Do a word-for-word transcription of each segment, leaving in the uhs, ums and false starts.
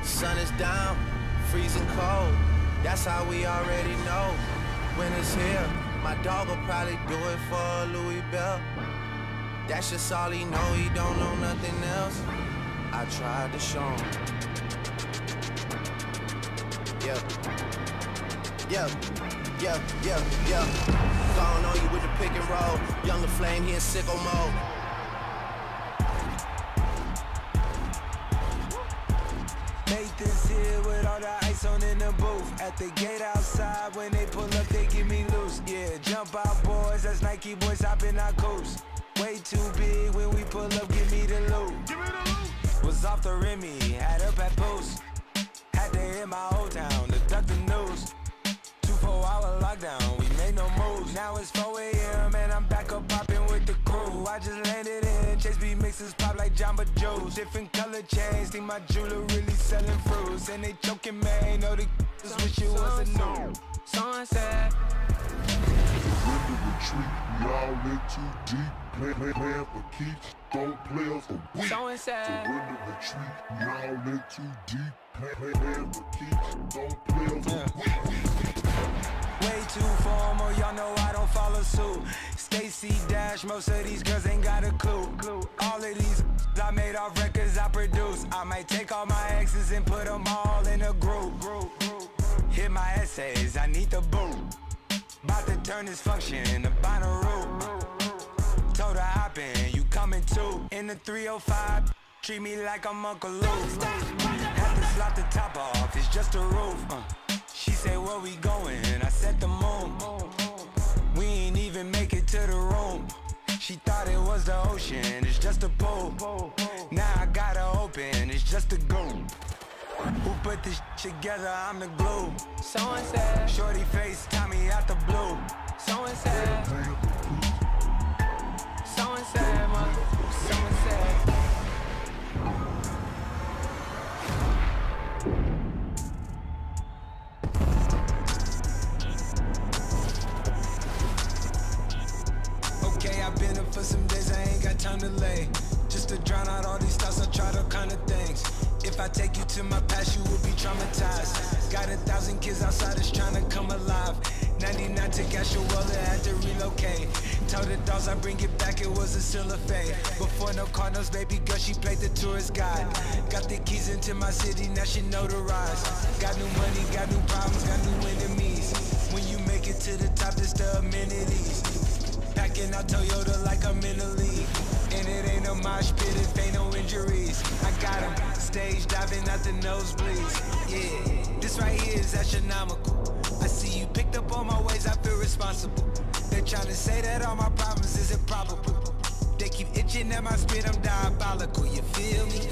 Sun is down, freezing cold. That's how we already know when it's here. My dog will probably do it for Louis Bell. That's just all he know, he don't know nothing else. I tried to show him. Yeah, yeah, yeah, yeah, yeah. Gone on you with the pick and roll. Younger Flame, he in sicko mode. Nathan's here with all the ice on in the booth. At the gate outside, when they pull up, they give me loose. Yeah, jump out, boys, that's Nike boys hopping our coast. Way too big when we pull up, give me the loot. Give me the loot. Was off the Remy, had up at post. Had to hit my old town to duck the news. Two four hour lockdown, we made no moves. Now it's four A M and I'm back up popping with the crew. I just landed in, Chase B mixes pop like Jamba Joe's. Different color chains, think my jeweler really selling fruits. And they joking, man, know the just wish it was a new sunset. Surrender retreat, we all in too deep. Plan, plan, plan for keeps, don't play us for weak. Surrender retreat, we all in too deep. Plan, plan, plan for keeps, don't play us for weak. Way too formal, y'all know I don't follow suit. Stacy Dash, most of these girls ain't got a clue. All of these I made off records I produce. I might take all my exes and put them all in a group. Hit my essays, I need the boot. About to turn this function into Bonnaroo. Told her hop in, you coming too. In the three oh five, treat me like I'm Uncle Luke. Had to slot the top off, it's just a roof. uh. She said, where we going? I said the moon. We ain't even make it to the room. She thought it was the ocean, it's just a pool. Now I gotta open, it's just a goon. Who put this together? I'm the glue. Someone said, shorty face, Tommy out the blue. Someone said, someone said, man. Someone said. Okay, I've been up for some days, I ain't got time to lay. Just to drown out all these thoughts, I tried all kind of things. If I take you to my past, you will be traumatized. Got a thousand kids outside that's trying to come alive. ninety-nine to Gashuela, had to relocate. Told the dolls I bring it back, it was a still a fate. Before no Cardinals, baby girl, she played the tourist guide. Got the keys into my city, now she notarized. Got new money, got new problems, got new enemies. When you make it to the top, it's the amenities. Packing out Toyota like I'm in the league. And it ain't no mosh pit if ain't no injuries. I got him stage diving out the nosebleeds. Yeah, this right here is astronomical. I see you picked up on my ways, I feel responsible. They're trying to say that all my problems is improbable. They keep itching at my spit, I'm diabolical, you feel me?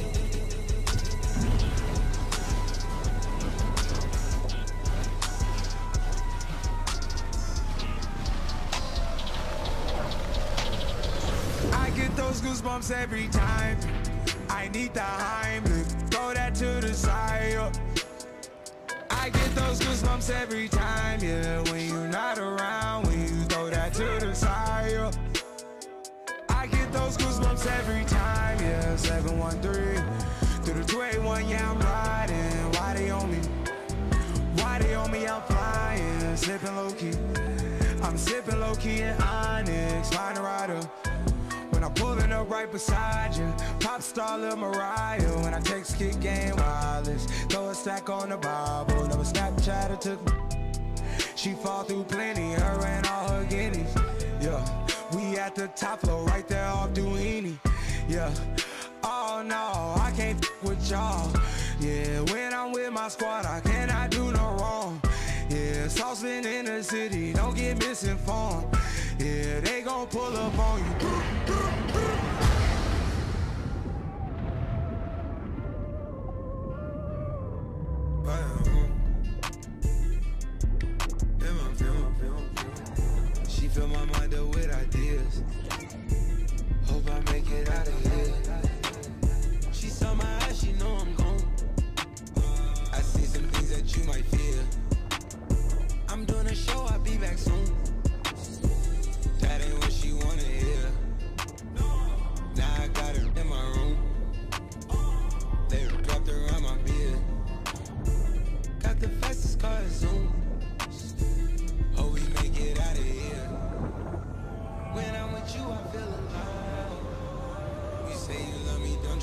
Those goosebumps every time. I need the Heimlich, throw that to the side. I get those goosebumps every time, yeah. When you're not around, when you throw that to the side. I get those goosebumps every time, yeah. seven one three through the two eighty-one, yeah, I'm riding. Why they on me? Why they on me? I'm flying, sipping low key. I'm sipping low key in Onyx, flying a rider. When I'm pulling up right beside you, pop star Lil Mariah. When I text kick game wireless, throw a stack on the Bible. Never Snapchat or took me. She fall through plenty, her and all her guineas. Yeah, we at the top floor, right there off Duini. Yeah, oh no, I can't f with y'all. Yeah, when I'm with my squad, I cannot do no wrong. Yeah, saucepan in the city, don't get misinformed. Yeah, they gon' pull up on you. She fill my mind up with ideas. Hope I make it out of here. She saw my eyes, she know I'm gone. I see some things that you might fear. I'm doing a show, I'll be back soon. That ain't what she wanna hear. Now I got her in my room. They wrapped around my beard.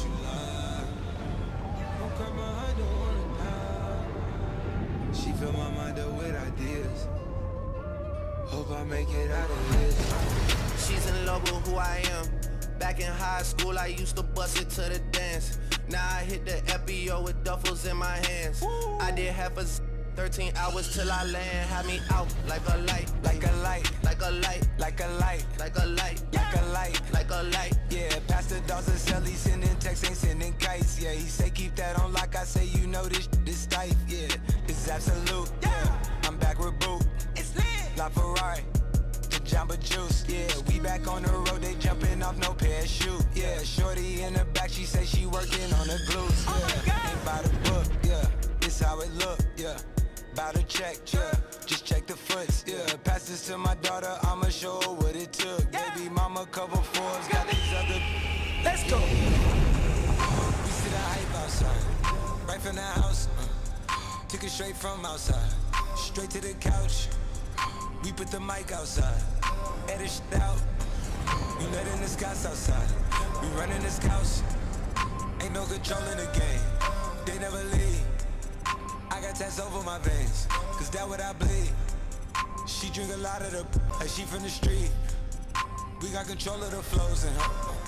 you love. Don't cry my heart, don't wanna die. She fill my mind up with ideas. Hope I make it out of this. She's in love with who I am. Back in high school, I used to bust it to the dance. Now I hit the F B O with duffels in my hands. Woo. I did half a thirteen hours till I land. Had me out like a light, like a light, like a light, like a light, like a light, like a light, like a light. Yeah, Pastor Dawson sell, he sending texts, ain't sending kites. Yeah, he say keep that on lock. I say you know this this tight. Yeah, it's absolute. Yeah, I'm back with Boot. It's lit. La Ferrari. Jamba Juice, yeah, we back on the road, they jumping off no parachute, yeah, shorty in the back, she say she working on the glutes, yeah, oh my God. Ain't by the book, yeah, this how it look, yeah, bout to check, yeah, just check the foots, yeah, pass this to my daughter, I'ma show her what it took, yeah. Baby mama cover fours, got these other, let's go, we see the hype outside, right from the house, uh, took it straight from outside, straight to the couch. We put the mic outside, edit shit out. We letting the scouts outside. We running this couch. Ain't no control in the game. They never leave. I got tats over my veins, cause that what I bleed. She drink a lot of the like she from the street. We got control of the flows in her.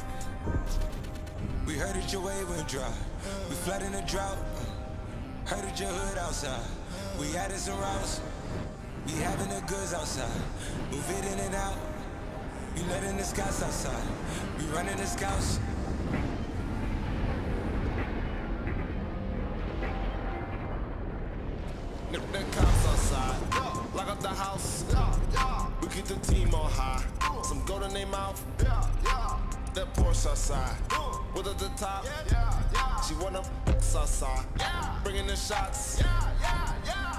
We heard that your wave went dry. We flooding the drought. Heard that your hood outside. We added some routes. We having the goods outside, move it in and out. We letting the scouts outside, we running the scouts. The, the cops outside, lock up the house. We keep the team on high. Some gold in their mouth. That Porsche outside, with at the top. She wanna outside, bringing the shots.